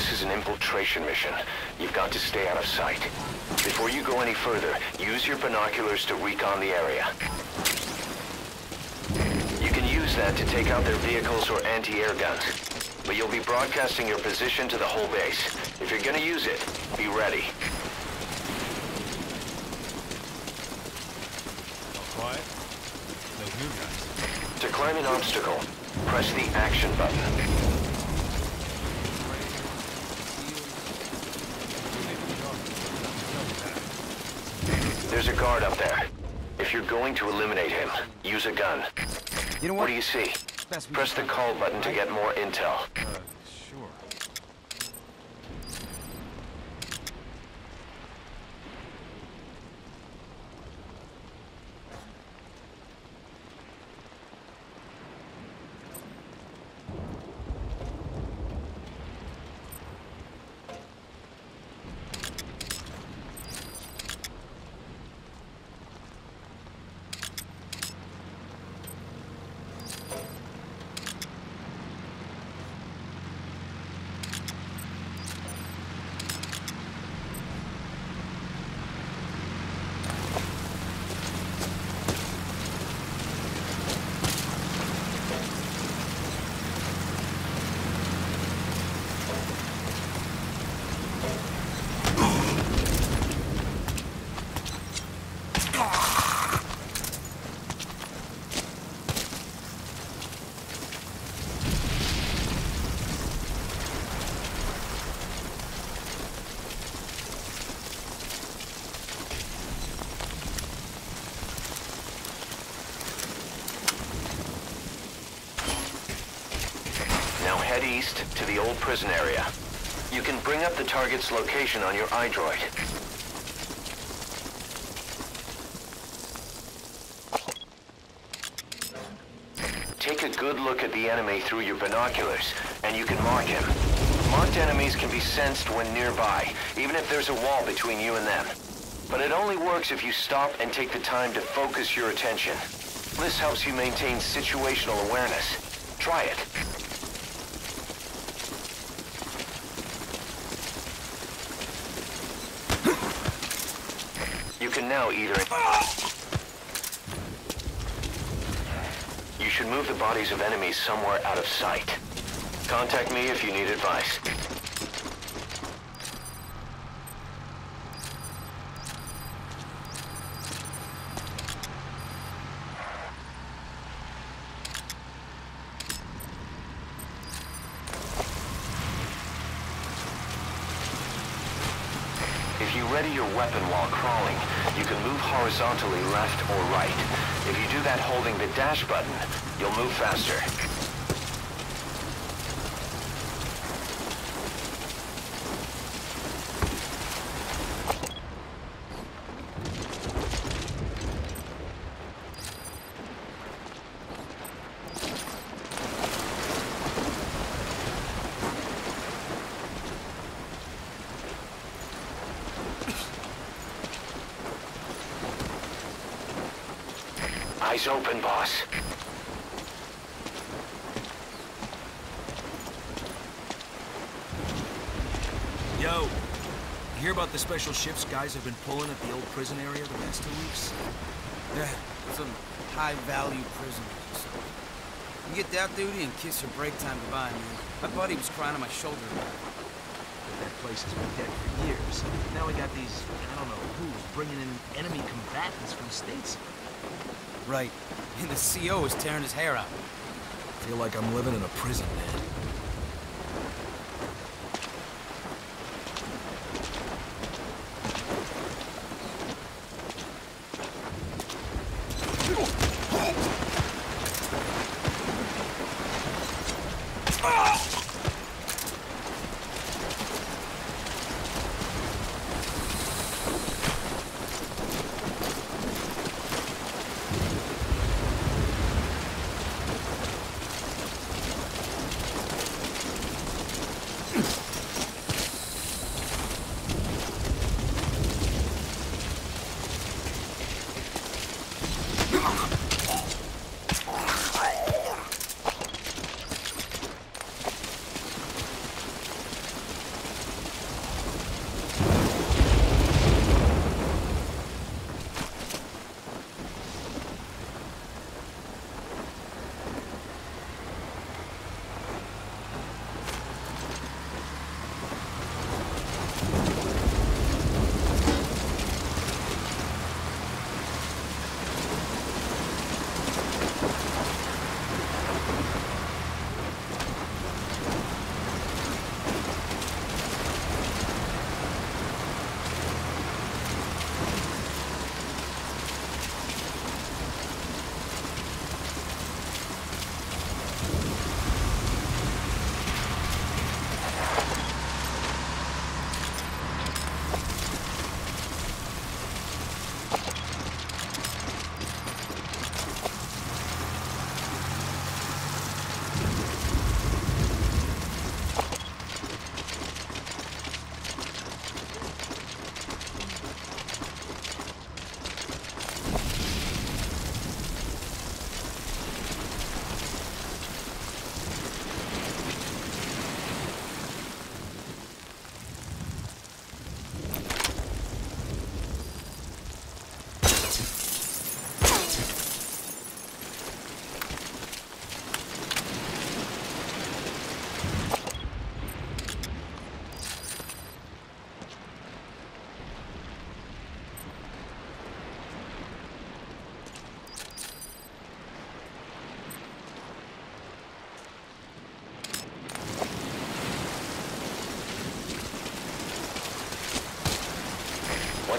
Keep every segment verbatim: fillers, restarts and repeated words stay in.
this is an infiltration mission. You've got to stay out of sight. Before you go any further, use your binoculars to recon the area. You can use that to take out their vehicles or anti-air guns. But you'll be broadcasting your position to the whole base. If you're gonna use it, be ready. Quiet. Those new guys. To climb an obstacle, press the action button. There's a guard up there. If you're going to eliminate him, use a gun. You know what? What do you see? Press the call button to get more intel. Uh, sure. Head east to the old prison area. You can bring up the target's location on your iDroid. Take a good look at the enemy through your binoculars, and you can mark him. Marked enemies can be sensed when nearby, even if there's a wall between you and them. But it only works if you stop and take the time to focus your attention. This helps you maintain situational awareness. Try it. You can now either... You should move the bodies of enemies somewhere out of sight. Contact me if you need advice. If you ready your weapon while crawling, you can move horizontally left or right. If you do that holding the dash button, you'll move faster. Eyes open, boss. Yo, you hear about the special ships guys have been pulling at the old prison area the last two weeks? Yeah, some high-value prisoners. You get that duty and kiss your break time goodbye, man. My buddy was crying on my shoulder about it. That place has been dead for years. Now we got these, I don't know who's bringing in enemy combatants from the States. Right. And the C O is tearing his hair out. I feel like I'm living in a prison, man.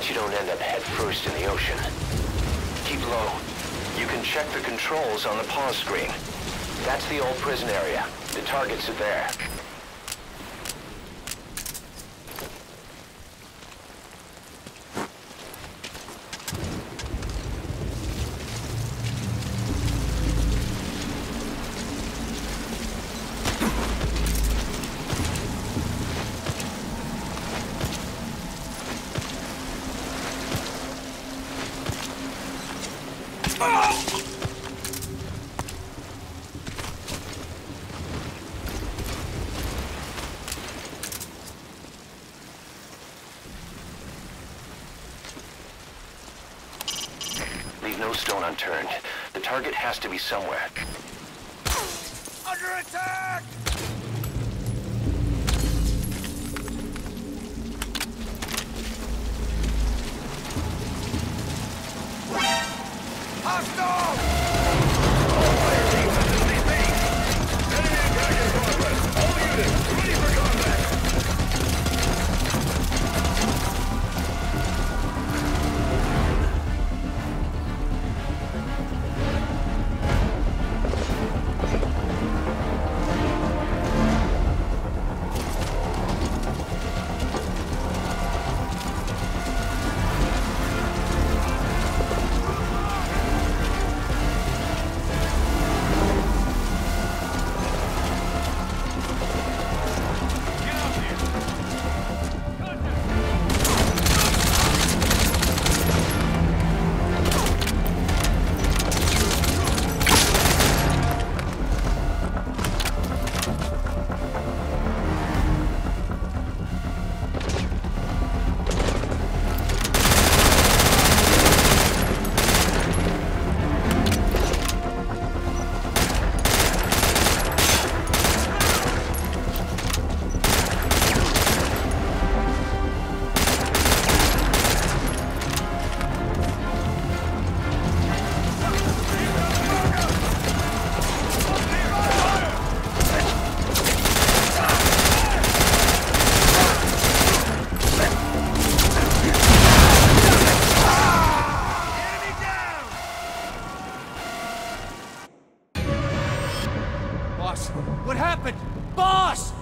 that you don't end up head first in the ocean. Keep low. You can check the controls on the pause screen. That's the old prison area. The targets are there. Leave no stone unturned. The target has to be somewhere. Under attack! Hostile! What happened? Boss!